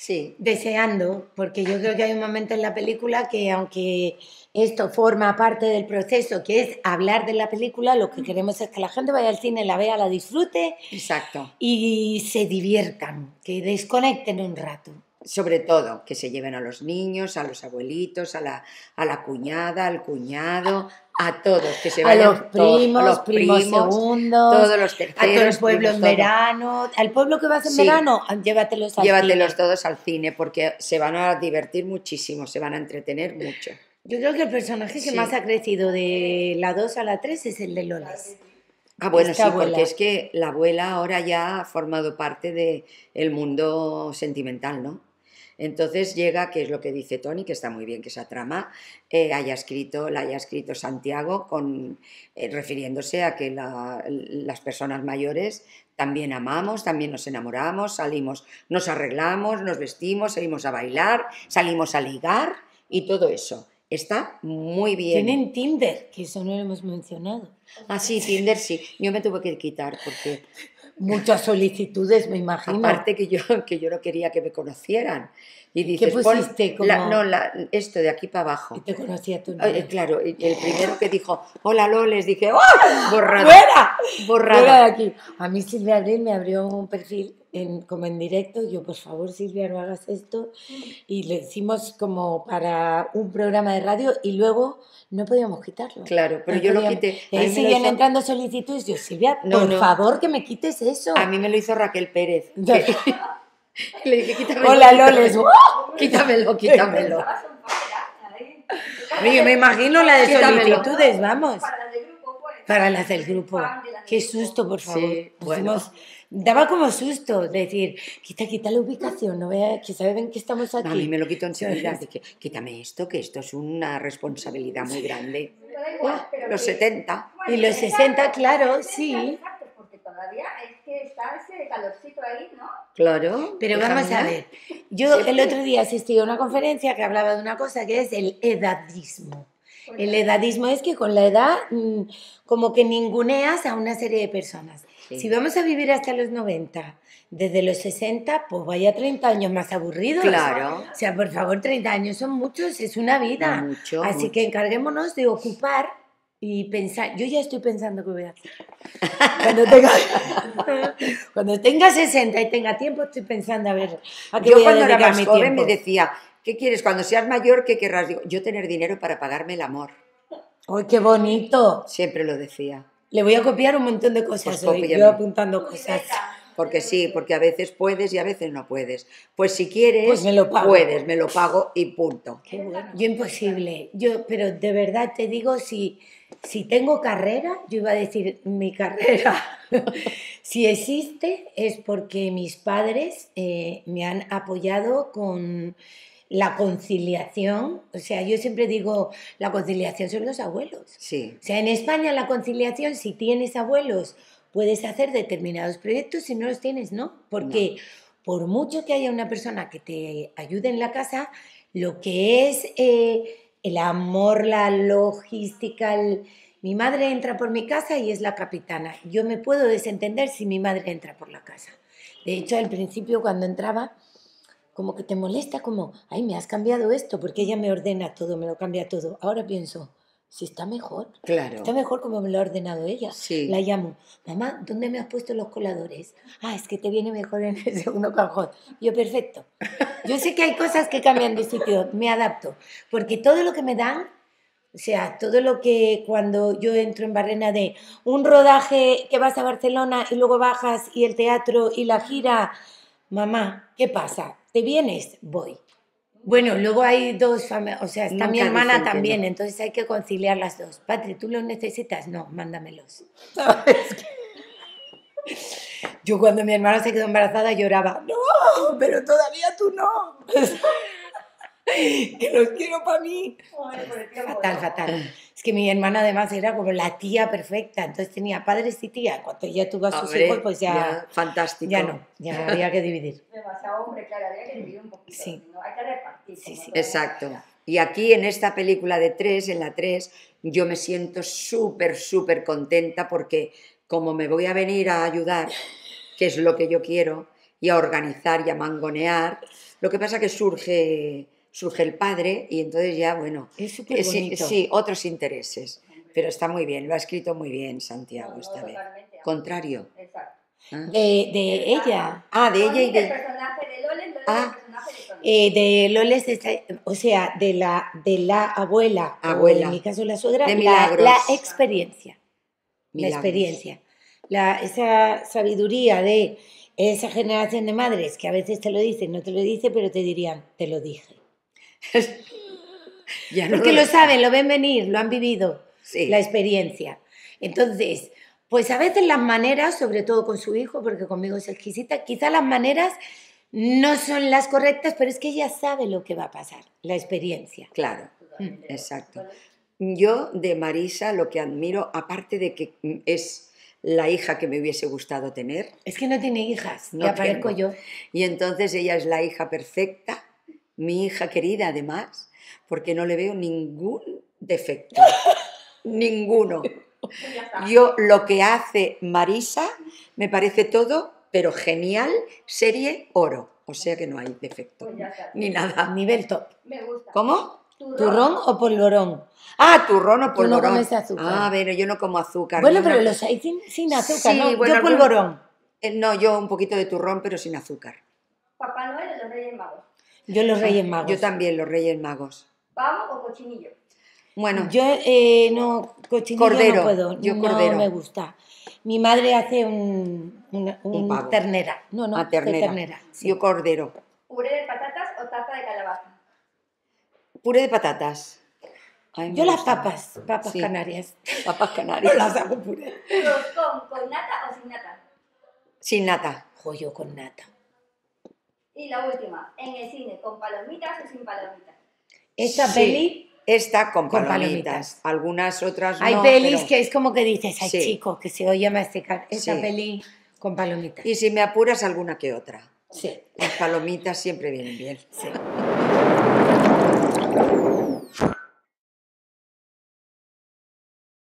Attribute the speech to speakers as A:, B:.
A: Sí.
B: deseando, porque yo creo que hay un momento en la película que aunque esto forma parte del proceso, que es hablar de la película, lo que queremos es que la gente vaya al cine, la vea, la disfrute
A: Exacto.
B: y se diviertan, que desconecten un rato.
A: Sobre todo, que se lleven a los niños, a los abuelitos, a la cuñada, al cuñado, a todos, que se
B: A los
A: vayan
B: primos,
A: a los
B: primos segundos,
A: todos los
B: a todo el
A: terceros,
B: pueblo
A: primos,
B: en
A: todo.
B: verano. Al pueblo que vas en
A: Sí.
B: verano, llévatelos al
A: Llévatelos
B: cine.
A: todos al cine porque se van a divertir muchísimo, se van a entretener mucho.
B: Yo creo que el personaje que
A: Sí.
B: más ha crecido de la 2 a la 3 es el de Loles.
A: Ah, bueno,
B: Esta
A: sí, porque
B: abuela.
A: es que la abuela ahora ya ha formado parte del mundo sentimental, ¿no? Entonces llega, que es lo que dice Tony, que está muy bien que esa trama la haya escrito Santiago refiriéndose a que las personas mayores también amamos, también nos enamoramos, salimos, nos arreglamos, nos vestimos, salimos a bailar, salimos a ligar y todo eso. Está muy bien.
B: Tienen Tinder, que eso no lo hemos mencionado.
A: Ah, sí, Tinder sí. Yo me tuve que quitar porque
B: Muchas solicitudes, me imagino.
A: aparte que yo no quería que me conocieran. Y dices,
B: ¿Qué pusiste?
A: esto de aquí para abajo.
B: Que te conocía tu novio.
A: Claro, el primero que dijo, hola Loles, dije, ¡oh! Borrada.
B: ¡Fuera!
A: Borrada.
B: Fuera de aquí. A mí Silvia Abril me abrió un perfil como en directo. Yo, por favor, Silvia, no hagas esto. Y le hicimos como para un programa de radio y luego no podíamos quitarlo.
A: Claro, pero
B: No
A: yo lo
B: podíamos.
A: quité.
B: Y ahí seguían entrando solicitudes. Yo, Silvia, por favor, que me quites eso.
A: A mí me lo hizo Raquel Pérez. Le dije, quítamelo.
B: Hola, Loles.
A: Quítamelo.
B: Yo me imagino la de
A: Quítamelo.
B: solicitudes, vamos. Para las del grupo. Qué susto, por favor.
A: Sí, bueno.
B: Daba como susto decir, quita la ubicación, no vea que saben que estamos aquí.
A: A mí me lo quitó enseguida. Dije, quítame esto, que esto es una responsabilidad muy grande. Los 70.
B: Y los 60, claro, sí.
C: Porque todavía es que está ese calorcito ahí, ¿no?
A: Claro.
B: Pero vamos a ver. Yo el otro día asistí a una conferencia que hablaba de una cosa que es el edadismo. El edadismo es que con la edad como que ninguneas a una serie de personas.
A: Sí.
B: Si vamos a vivir hasta los 90, desde los 60, pues vaya 30 años más aburridos.
A: Claro.
B: O sea, por favor, 30 años son muchos, es una vida.
A: Mucho,
B: Así
A: mucho.
B: que encarguémonos de ocupar y pensar. Yo ya estoy pensando qué voy a hacer. Cuando tenga 60 y tenga tiempo, estoy pensando a ver a qué
A: Yo
B: voy a
A: cuando era
B: dedicar
A: más
B: mi
A: joven
B: tiempo.
A: me decía, ¿qué quieres? Cuando seas mayor, ¿qué querrás? Digo, yo tener dinero para pagarme el amor.
B: ¡Ay, qué bonito!
A: Siempre lo decía.
B: Le voy a copiar un montón de cosas
A: Pues
B: hoy,
A: cópiame.
B: yo apuntando cosas.
A: Porque sí, porque a veces puedes y a veces no puedes. Pues si quieres,
B: Pues me lo pago.
A: puedes, me lo pago y punto.
B: Qué bueno. Yo imposible. Pero de verdad te digo, si tengo carrera, yo iba a decir mi carrera. Si existe es porque mis padres me han apoyado con la conciliación. O sea, yo siempre digo, la conciliación son los abuelos.
A: Sí.
B: O sea, en España la conciliación, si tienes abuelos, puedes hacer determinados proyectos, si no los tienes, no. Porque por mucho que haya una persona que te ayude en la casa, lo que es el amor, la logística, mi madre entra por mi casa y es la capitana. Yo me puedo desentender si mi madre entra por la casa. De hecho, al principio cuando entraba, como que te molesta, como, ay, me has cambiado esto, porque ella me ordena todo, me lo cambia todo. Ahora pienso, si está mejor.
A: Claro.
B: Está mejor como me lo ha ordenado ella.
A: Sí.
B: La llamo, mamá, ¿dónde me has puesto los coladores? Ah, es que te viene mejor en el segundo cajón. Yo, perfecto. Yo sé que hay cosas que cambian de sitio, me adapto, porque todo lo que me dan, o sea, todo lo que cuando yo entro en Barrena de un rodaje que vas a Barcelona y luego bajas y el teatro y la gira, mamá, ¿qué pasa? ¿Te vienes? Voy. Bueno, luego hay dos familias, o sea, está mi hermana
A: dicen que
B: también,
A: no.
B: entonces hay que conciliar las dos. Patri, ¿tú los necesitas? No, mándamelos. ¿Sabes? Yo cuando mi hermana se quedó embarazada lloraba, no, pero todavía tú no. Que los quiero para mí. Fatal. Es que mi hermana además era como la tía perfecta, entonces tenía padres y tía. Cuando ella tuvo a sus
A: Hombre,
B: hijos, pues ya
A: fantástico.
B: ya no, ya había que dividir.
C: Demasiado hombre, claro, había que dividir un poquito.
B: Sí.
C: ¿No? Hay que repartir.
B: Sí, sí.
A: Exacto. Y aquí en esta película de 3, en la 3, yo me siento súper contenta porque como me voy a venir a ayudar, que es lo que yo quiero, y a organizar y a mangonear. Lo que pasa que surge el padre y entonces ya, bueno,
B: Es súper bonito.
A: sí, otros intereses. Pero está muy bien, lo ha escrito muy bien Santiago
C: No,
A: esta vez.
C: totalmente.
A: Contrario.
C: Exacto.
A: Ah.
B: De ella.
A: Ah, de ella
C: Tony,
A: y
C: el
A: de...
C: personaje de Loles, Loles
A: Ah.
C: el personaje de Tony.
B: De Loles, o sea, de la abuela, o
A: Abuela.
B: en mi caso la suegra,
A: De
B: la
A: Milagros.
B: experiencia. La
A: Milagros.
B: experiencia. Esa sabiduría de esa generación de madres que a veces te lo dicen, no te lo dice, pero te dirían, te lo dije.
A: Ya no
B: Porque lo saben, lo ven venir, lo han vivido,
A: Sí.
B: la experiencia. Entonces, pues a veces las maneras, sobre todo con su hijo, porque conmigo es exquisita, quizá las maneras no son las correctas, pero es que ella sabe lo que va a pasar, la experiencia.
A: Claro, exacto. Yo de Marisa lo que admiro, aparte de que es la hija que me hubiese gustado tener,
B: Es que no tiene hijas,
A: no
B: y aparezco
A: tengo.
B: yo.
A: Y entonces ella es la hija perfecta, mi hija querida además, porque no le veo ningún defecto, ninguno.
C: Pues ya está.
A: Yo lo que hace Marisa me parece todo, pero genial, serie oro, o sea que no hay defecto,
C: Pues ya está.
A: ni nada.
B: Nivel top.
C: Me gusta.
A: ¿Cómo?
B: ¿Turrón o polvorón?
A: Ah, turrón o
B: Tú no
A: polvorón.
B: comes azúcar.
A: Ah, bueno, yo no como azúcar.
B: Bueno,
A: ni
B: pero
A: una-
B: los hay sin azúcar,
A: Sí,
B: ¿no?
A: bueno,
B: Yo polvorón.
A: No, yo un poquito de turrón, pero sin azúcar.
C: Papá Noel de los Reyes Magos.
B: Yo los Reyes Magos.
A: Yo también, los Reyes Magos.
C: ¿Pavo o cochinillo?
A: Bueno,
B: Yo no, cochinillo
A: Cordero,
B: no puedo,
A: yo
B: no
A: cordero.
B: me gusta. Mi madre hace un
A: pavo.
B: ternera. No,
A: a
B: de
A: ternera.
B: ternera. Sí.
A: Yo cordero.
C: ¿Puré de patatas o tarta de calabaza?
A: Puré de patatas. Ay, me
B: Yo las
A: gusta.
B: papas
A: Sí.
B: canarias.
A: Papas canarias.
B: Las hago puré.
C: ¿Roscón con nata o sin nata?
A: Sin nata.
B: Joyo con nata.
C: Y la última, ¿en el cine con palomitas o sin palomitas?
B: Esta
A: Sí.
B: peli,
A: Esta con
B: Con
A: palomitas.
B: palomitas.
A: Algunas otras
B: hay
A: no.
B: pelis
A: pero-
B: que es como que dices, ay
A: Sí.
B: chico, que se oye masticar. Esta
A: Sí.
B: peli con palomitas.
A: Y si me apuras, alguna que otra.
B: Sí.
A: Las palomitas siempre vienen bien.
B: Sí.